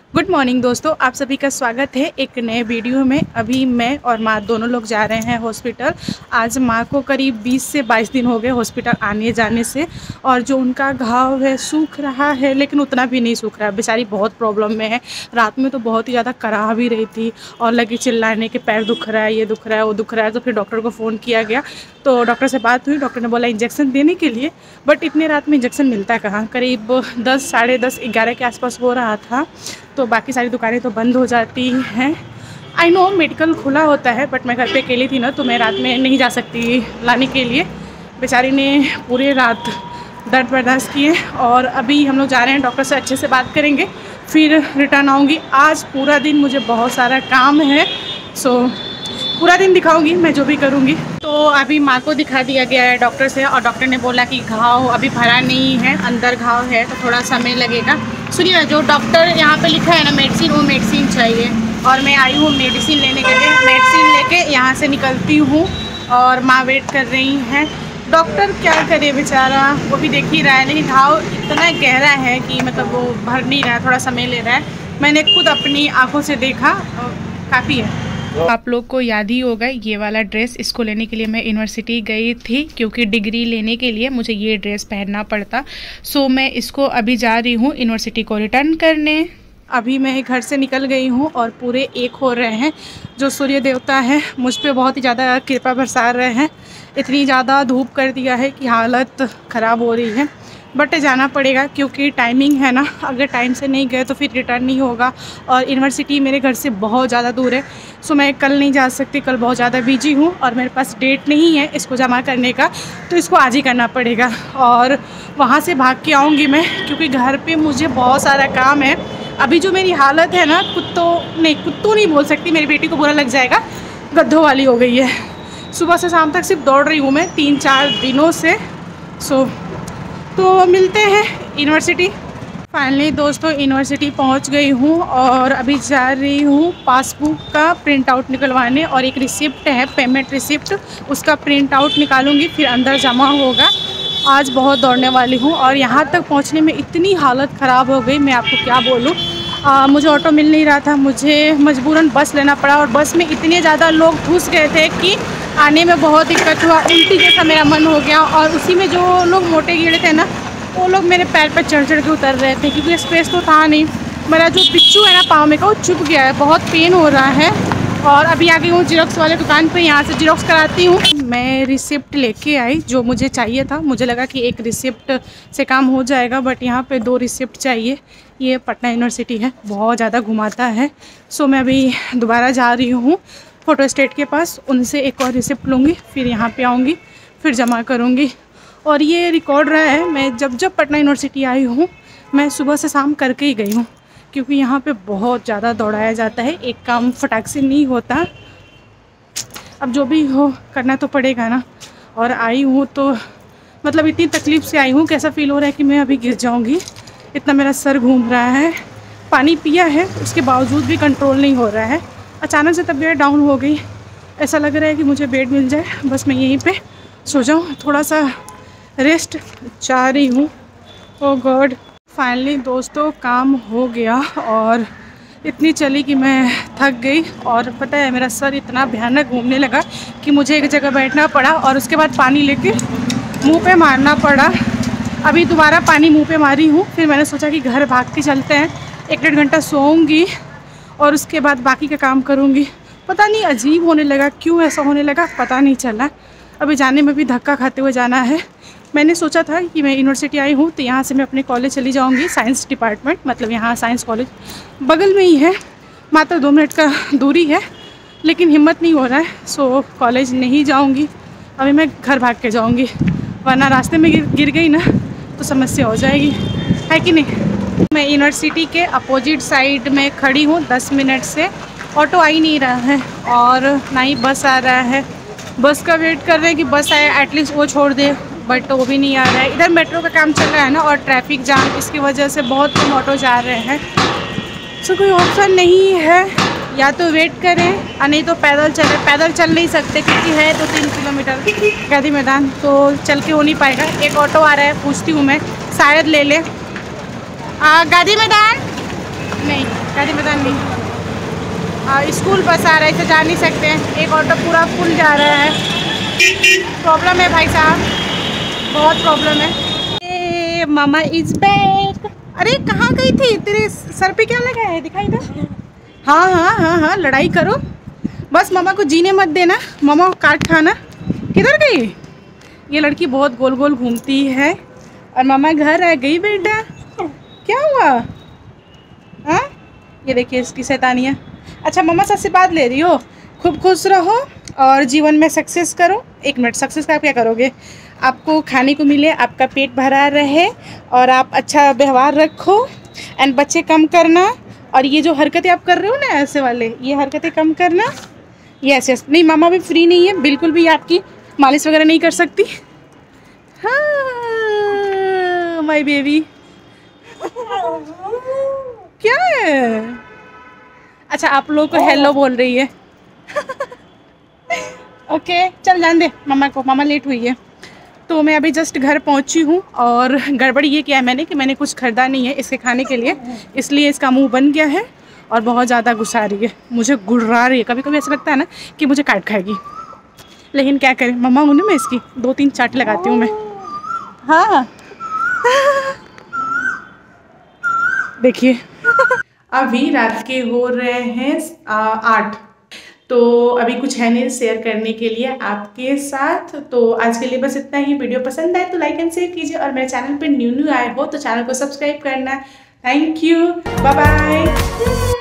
Good morning दोस्तों, आप सभी का स्वागत है एक नए वीडियो में। अभी मैं और माँ दोनों लोग जा रहे हैं हॉस्पिटल। आज माँ को करीब 20 से 22 दिन हो गए हॉस्पिटल आने जाने से, और जो उनका घाव है सूख रहा है, लेकिन उतना भी नहीं सूख रहा है। बेचारी बहुत प्रॉब्लम में है। रात में तो बहुत ही ज़्यादा कराह भी रही थी और लगी चिल्लाने के पैर दुख रहा है, ये दुख रहा है, वो दुख रहा है। तो फिर डॉक्टर को फ़ोन किया गया, तो डॉक्टर से बात हुई। डॉक्टर ने बोला इंजेक्शन देने के लिए, बट इतने रात में इंजेक्शन मिलता है कहाँ। करीब 10, साढ़े 10, 11 के आसपास हो रहा था, तो बाकी सारी दुकानें तो बंद हो जाती हैं। आई नो मेडिकल खुला होता है, बट मैं घर पे अकेली थी ना, तो मैं रात में नहीं जा सकती लाने के लिए। बेचारी ने पूरे रात दर्द बर्दाश्त किए, और अभी हम लोग जा रहे हैं। डॉक्टर से अच्छे से बात करेंगे, फिर रिटर्न आऊँगी। आज पूरा दिन मुझे बहुत सारा काम है, सो पूरा दिन दिखाऊंगी मैं जो भी करूंगी। तो अभी माँ को दिखा दिया गया है डॉक्टर से, और डॉक्टर ने बोला कि घाव अभी भरा नहीं है, अंदर घाव है, तो थोड़ा समय लगेगा। सुनिए ना, जो डॉक्टर यहाँ पे लिखा है ना मेडिसिन, वो मेडिसिन चाहिए। और मैं आई हूँ मेडिसिन लेने के लिए। मेडिसिन लेके यहाँ से निकलती हूँ, और माँ वेट कर रही हैं। डॉक्टर क्या करे बेचारा, वो भी देख ही रहा है, लेकिन घाव इतना गहरा है कि मतलब वो भर नहीं रहा है, थोड़ा समय ले रहा है। मैंने खुद अपनी आँखों से देखा, काफ़ी है। आप लोग को याद ही होगा ये वाला ड्रेस, इसको लेने के लिए मैं यूनिवर्सिटी गई थी, क्योंकि डिग्री लेने के लिए मुझे ये ड्रेस पहनना पड़ता। सो मैं इसको अभी जा रही हूँ यूनिवर्सिटी को रिटर्न करने। अभी मैं घर से निकल गई हूँ और पूरे 1 हो रहे हैं। जो सूर्य देवता है मुझ पे बहुत ही ज़्यादा कृपा बरसा रहे हैं। इतनी ज़्यादा धूप कर दिया है कि हालत ख़राब हो रही है, बट जाना पड़ेगा क्योंकि टाइमिंग है ना। अगर टाइम से नहीं गए तो फिर रिटर्न नहीं होगा, और यूनिवर्सिटी मेरे घर से बहुत ज़्यादा दूर है। सो मैं कल नहीं जा सकती, कल बहुत ज़्यादा बिजी हूँ और मेरे पास डेट नहीं है इसको जमा करने का, तो इसको आज ही करना पड़ेगा। और वहाँ से भाग के आऊँगी मैं, क्योंकि घर पे मुझे बहुत सारा काम है। अभी जो मेरी हालत है ना, कुत्तों नहीं बोल सकती, मेरी बेटी को बुरा लग जाएगा, गड्ढों वाली हो गई है। सुबह से शाम तक सिर्फ दौड़ रही हूँ मैं 3-4 दिनों से। तो मिलते हैं यूनिवर्सिटी। फाइनली दोस्तों यूनिवर्सिटी पहुंच गई हूं, और अभी जा रही हूं पासबुक का प्रिंट आउट निकलवाने, और एक रिसिप्ट है पेमेंट रिसिप्ट, उसका प्रिंट आउट निकालूंगी, फिर अंदर जमा होगा। आज बहुत दौड़ने वाली हूं, और यहां तक पहुंचने में इतनी हालत ख़राब हो गई, मैं आपको क्या बोलूं। मुझे ऑटो मिल नहीं रहा था, मुझे मजबूरन बस लेना पड़ा, और बस में इतने ज़्यादा लोग घुस गए थे कि आने में बहुत दिक्कत हुआ। उल्टी जैसा मेरा मन हो गया, और उसी में जो लोग मोटे कीड़े थे ना, वो लोग मेरे पैर पर चढ़ के उतर रहे थे, क्योंकि स्पेस तो था नहीं। मेरा जो पिच्चू है ना पाँव में का, वो चुभ गया है, बहुत पेन हो रहा है। और अभी आ गई हूँ जिरोक्स वाले दुकान पे, यहाँ से जिरोक्स कराती हूँ। मैं रिसिप्ट लेके आई जो मुझे चाहिए था। मुझे लगा कि एक रिसिप्ट से काम हो जाएगा, बट यहाँ पे 2 रिसिप्ट चाहिए। ये पटना यूनिवर्सिटी है, बहुत ज़्यादा घुमाता है। सो मैं अभी दोबारा जा रही हूँ फ़ोटो स्टेट के पास, उनसे एक और रिसिप्ट लूँगी, फिर यहाँ पे आऊँगी, फिर जमा करूँगी। और ये रिकॉर्ड रहा है, मैं जब पटना यूनिवर्सिटी आई हूँ, मैं सुबह से शाम करके ही गई हूँ, क्योंकि यहाँ पे बहुत ज़्यादा दौड़ाया जाता है, एक काम फटाक से नहीं होता। अब जो भी हो करना तो पड़ेगा ना। और आई हूँ तो मतलब इतनी तकलीफ़ से आई हूँ, कैसा फ़ील हो रहा है कि मैं अभी गिर जाऊँगी, इतना मेरा सर घूम रहा है। पानी पिया है, उसके बावजूद भी कंट्रोल नहीं हो रहा है। अचानक से तबीयत डाउन हो गई, ऐसा लग रहा है कि मुझे बेड मिल जाए, बस मैं यहीं पे सो जाऊँ, थोड़ा सा रेस्ट चाह रही हूँ। ओह गॉड, फाइनली दोस्तों काम हो गया, और इतनी चली कि मैं थक गई। और पता है मेरा सर इतना भयानक घूमने लगा कि मुझे एक जगह बैठना पड़ा, और उसके बाद पानी लेके मुंह पे मारना पड़ा। अभी दोबारा पानी मुंह पे मारी हूँ, फिर मैंने सोचा कि घर भाग के चलते हैं, 1-1.5 घंटा सोऊंगी और उसके बाद बाकी का काम करूँगी। पता नहीं अजीब होने लगा, क्यों ऐसा होने लगा पता नहीं चला। अभी जाने में भी धक्का खाते हुए जाना है। मैंने सोचा था कि मैं यूनिवर्सिटी आई हूँ तो यहाँ से मैं अपने कॉलेज चली जाऊँगी, साइंस डिपार्टमेंट, मतलब यहाँ साइंस कॉलेज बगल में ही है, मात्र 2 मिनट का दूरी है, लेकिन हिम्मत नहीं हो रहा है। सो कॉलेज नहीं जाऊँगी, अभी मैं घर भाग के जाऊँगी, वरना रास्ते में गिर गई ना तो समस्या हो जाएगी, है कि नहीं। मैं यूनिवर्सिटी के अपोजिट साइड में खड़ी हूँ 10 मिनट से, ऑटो आ ही नहीं रहा है, और ना ही बस आ रहा है। बस का वेट कर रहे हैं कि बस आए, एटलीस्ट वो छोड़ दे, बट वो भी नहीं आ रहा है। इधर मेट्रो का काम चल रहा है ना, और ट्रैफिक जाम, इसकी वजह से बहुत कम ऑटो जा रहे हैं। सो कोई ऑप्शन नहीं है, या तो वेट करें और नहीं तो पैदल चले। पैदल चल नहीं सकते क्योंकि है 2-3 किलोमीटर गांधी मैदान, तो चल के हो नहीं पाएगा। एक ऑटो आ रहा है, पूछती हूँ मैं, शायद ले ले। गांधी मैदान नहीं। कहते पता नहीं। स्कूल बस आ रहा है, इसे जा नहीं सकते हैं। एक ऑटो पूरा फुल जा रहा है। प्रॉब्लम है भाई साहब, बहुत प्रॉब्लम है। Mama is back. अरे कहाँ गई थी? तेरे सर पे क्या लगा है, दिखाई दे। हाँ हाँ हाँ हाँ, लड़ाई करो बस, मामा को जीने मत देना, मामा को काट खाना। किधर गई ये लड़की? बहुत गोल गोल घूमती है। और मामा घर आ गई बेटा। क्या हुआ? हाँ, ये देखिए इसकी शैतानियाँ। अच्छा मामा से आशीर्वाद ले रही हो? खूब खुश रहो और जीवन में सक्सेस करो। 1 मिनट, सक्सेस का आप क्या करोगे? आपको खाने को मिले, आपका पेट भरा रहे और आप अच्छा व्यवहार रखो एंड बच्चे कम करना। और ये जो हरकतें आप कर रहे हो ना, ऐसे वाले, ये हरकतें कम करना। यस यस, नहीं मामा भी फ्री नहीं है बिल्कुल भी, आपकी मालिश वगैरह नहीं कर सकती। हाँ माय बेबी। क्या है? अच्छा आप लोग को हेलो बोल रही है। ओके चल जान दे मामा को, मामा लेट हुई है। तो मैं अभी जस्ट घर पहुंची हूँ और गड़बड़ी ये किया है मैंने कि मैंने कुछ खरीदा नहीं है इसके खाने के लिए, इसलिए इसका मुंह बन गया है और बहुत ज़्यादा गुस्सा रही है, मुझे गुर्रा रही है। कभी कभी ऐसा लगता है ना कि मुझे काट खाएगी, लेकिन क्या करें, मम्मा हूँ ना मैं इसकी, 2-3 चाटे लगाती हूँ मैं। हाँ देखिए अभी रात के हो रहे हैं 8, तो अभी कुछ है नहीं शेयर करने के लिए आपके साथ। तो आज के लिए बस इतना ही। वीडियो पसंद आए तो लाइक एंड शेयर कीजिए और मेरे चैनल पे न्यू आए हो तो चैनल को सब्सक्राइब करना। Thank you, bye bye.